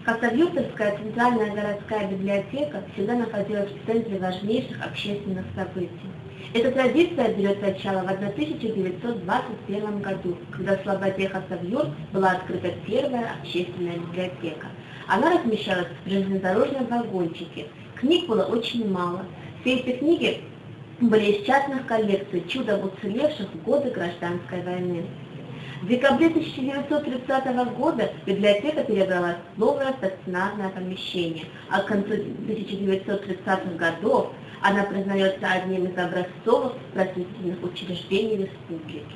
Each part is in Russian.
Хасавюртовская центральная городская библиотека всегда находилась в центре важнейших общественных событий. Эта традиция берет начало в 1921 году, когда в слободе Хасавюрт была открыта первая общественная библиотека. Она размещалась в железнодорожном вагончике. Книг было очень мало. Все эти книги были из частных коллекций, чудом уцелевших в годы гражданской войны. В декабре 1930 года библиотека перебралась в новое стационарное помещение, а к концу 1930-х годов она признается одним из образцовых просветительных учреждений республики.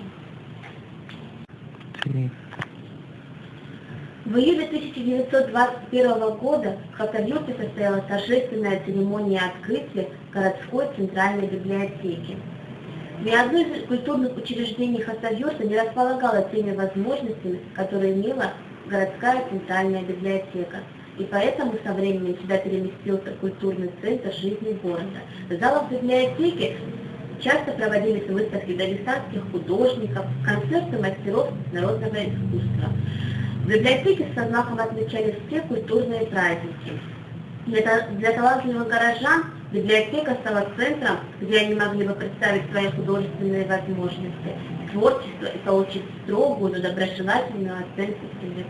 В июле 1921 года в Хасавюрте состоялась торжественная церемония открытия городской центральной библиотеки. Ни одно из культурных учреждений Хасавюрта не располагало теми возможностями, которые имела городская центральная библиотека. И поэтому со временем сюда переместился культурный центр жизни города. В залах библиотеки часто проводились выставки дагестанских художников, концерты мастеров народного искусства. В библиотеке с размахом отмечались все культурные праздники. Для талантливых горожан библиотека стала центром, где они могли бы представить свои художественные возможности, творчество и получить строгую, но доброжелательную оценку среды.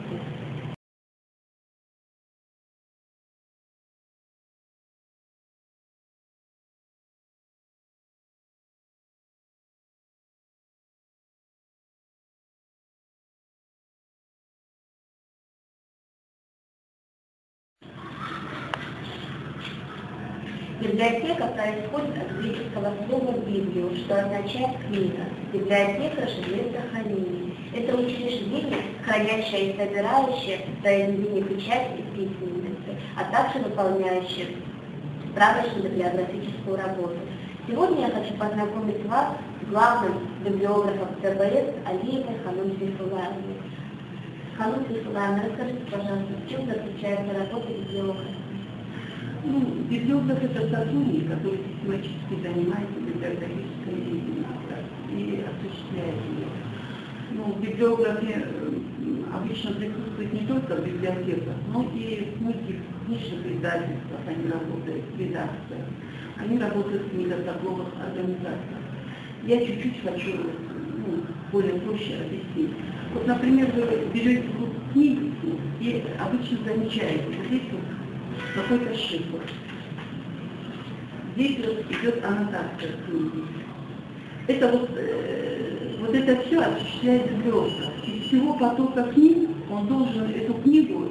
Библиотека происходит от греческого слова «библио», что означает «книга». Библиотека живет сохранение. Это учреждение, хранящее и собирающее в произведении печати и письменности, а также выполняющее справочно-библиографическую работу. Сегодня я хочу познакомить вас с главным библиографом ТБС Алиевой Ханум Сейфуллаевной. Ханум Сейфуллаевна, расскажите, пожалуйста, в чем заключается работа библиографа? Библиограф – это сотрудник, который систематически занимается библиографической деятельностью и осуществляет ее. В библиографе обычно присутствует не только библиотека, но и в многих книжных издательствах они работают, в редакциях. Они работают в книготорговых организациях. Я чуть-чуть хочу более проще объяснить. Вот, например, вы берете книгу и обычно замечаете, здесь какой-то шифр. Здесь идет аннотация книги. Это вот это все осуществляет библиограф. Из всего потока книг он должен эту книгу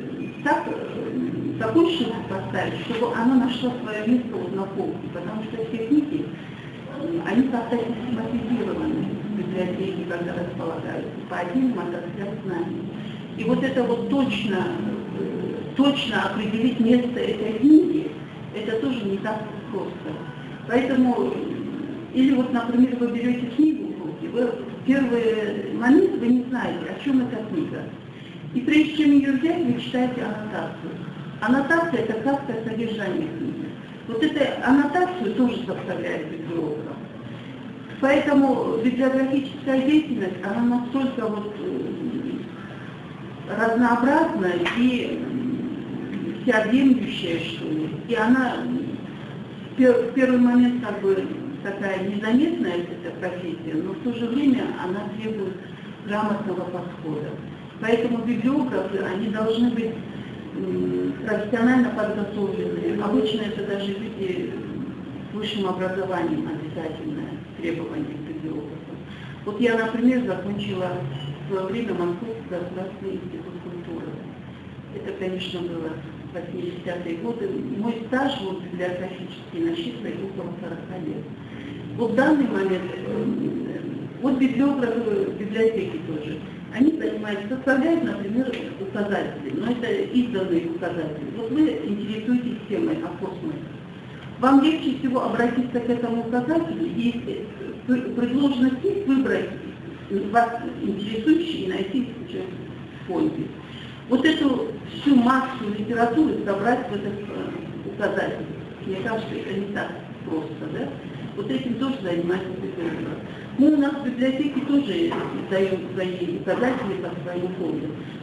такой шифр поставить, чтобы она нашла свое место на полке, потому что все книги, они как-то систематизированы в библиотеке, когда располагаются по отдельным отраслям знаний. И вот это вот точно определить место этой книги, это тоже не так просто. Поэтому, или вот, например, вы берете книгу в руки, вы в первый момент вы не знаете, о чем эта книга. И прежде чем ее взять, вы читаете аннотацию. Аннотация – это краткое содержание книги. Вот эту аннотацию тоже составляет библиограф. Поэтому библиографическая деятельность, она настолько вот разнообразная и всеобъемлющая, что ли. И она в первый момент как бы такая незаметная, эта профессия, но в то же время она требует грамотного подхода. Поэтому библиографы, они должны быть профессионально подготовлены. Обычно это даже люди с высшим образованием обязательное требование к библиографам. Вот я, например, закончила в свое время Московский государственный институт культуры. Это, конечно, было в 80-е годы. Мой стаж вот, библиографический насчитывает около 40 лет. Вот в данный момент, вот библиографы в библиотеке тоже, они занимаются, составляют, например, указатели, но это изданные указатели. Вот вы интересуетесь темой о космосе. Вам легче всего обратиться к этому указателю и предложено список выбрать вас интересующий и найти в фонде. Вот эту всю массу литературы собрать в этот указатель. Мне кажется, это не так просто, да? Вот этим тоже занимается библиограф. Мы у нас в библиотеке тоже издаем свои указатели по своему фонду.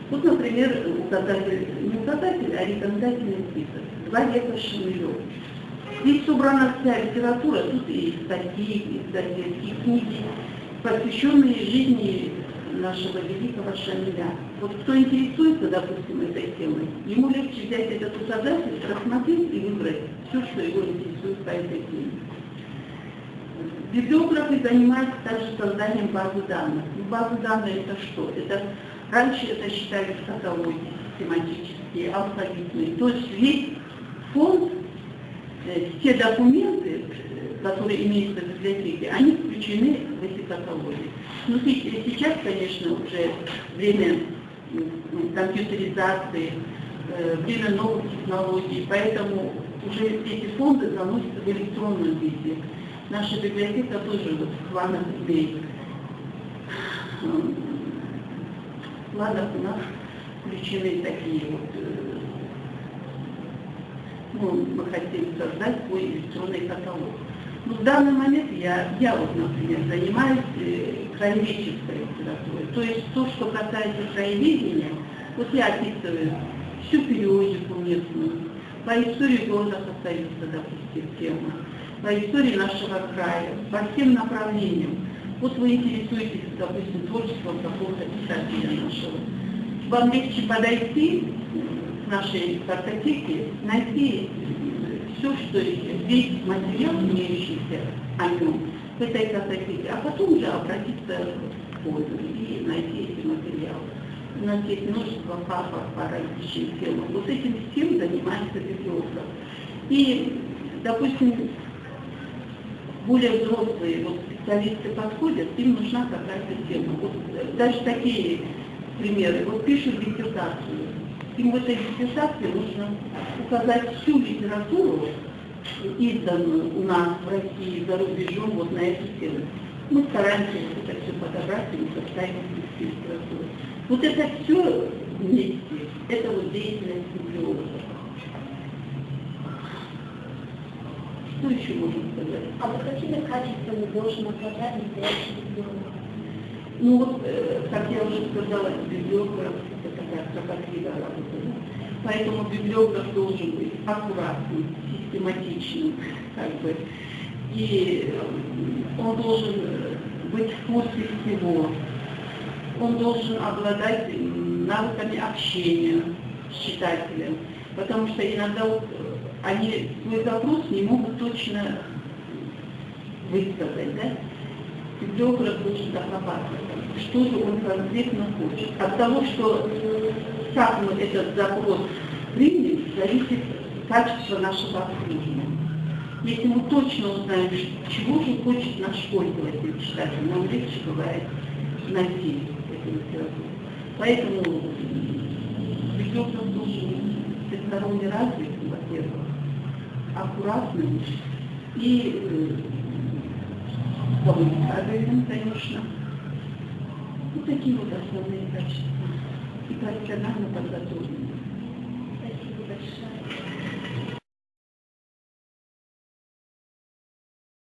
Тут, например, указатель, не указатель, а рекомендательный список. 2 века Шмелев. Здесь собрана вся литература, тут и статьи, и газеты, и книги, посвященные жизни нашего великого Шамиля. Вот кто интересуется, допустим, этой темой, ему легче взять этот указатель, рассмотреть и выбрать все, что его интересует по этой теме. Библиографы занимаются также созданием базы данных. Базы данных это что? Раньше это считались каталоги тематические, алфавитные. То есть весь фонд, те документы, которые имеются в библиотеке, они включены в эти каталоги. Но сейчас, конечно, уже время компьютеризации, время новых технологий, поэтому уже эти фонды заносятся в электронном виде. Наша библиотека тоже вот в планах имеет. В планах у нас включены такие вот, мы хотим создать свой электронный каталог. Но в данный момент я вот, например, занимаюсь краеведческой литературой. То есть то, что касается краеведения, вот я описываю всю периодику местную, по истории города Хасавюрта, допустим, тема, по истории нашего края, по всем направлениям. Вот вы интересуетесь, допустим, творчеством какого-то писателя нашего. Вам легче подойти к нашей картотеке, найти все, что весь материал, имеющийся о нем, в этой картотеке, а потом уже обратиться к пользу и найти эти материалы. У нас есть множество папок по различным темам. Вот этим всем занимается библиограф. И, допустим, более взрослые вот, специалисты подходят, им нужна какая-то тема. Вот, даже такие примеры. Вот пишут диссертацию. Им в этой диссертации нужно указать всю литературу, изданную у нас в России, за рубежом, вот на эту тему. Мы стараемся вот это все подобрать и составить литературу. Вот это все вместе, это вот деятельность библиографа. Что еще можно сказать? А вот какими качествами должен обладать настоящий библиограф? Ну вот, как я уже сказала, библиограф — это такая кропотливая работа. Поэтому библиограф должен быть аккуратным, систематичным, как бы. И он должен быть в курсе всего. Он должен обладать навыками общения с читателем. Потому что иногда вот они свой запрос не могут точно высказать, да? Библиограф должен дорабатывать, что же он конкретно хочет. От того, что как мы этот запрос примем, зависит качество нашего обслуживания. Если мы точно узнаем, чего же хочет наш пользователь, читатель, нам легче бывает найти эту литературу. Поэтому библиограф должен быть всесторонне развит, во-первых, аккуратным и коммуникабельным, конечно. Вот такие вот основные качества. И профессионально подготовлены. Спасибо большое.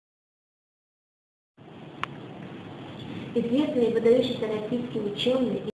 Известный и выдающийся российский ученый